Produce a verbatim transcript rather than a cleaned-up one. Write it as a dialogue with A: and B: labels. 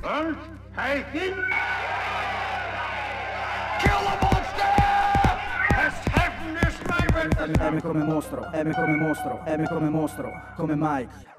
A: And take it. Kill the monster! As heaven is my weapon!
B: M come mostro, M come mostro, M come mostro, come Myke.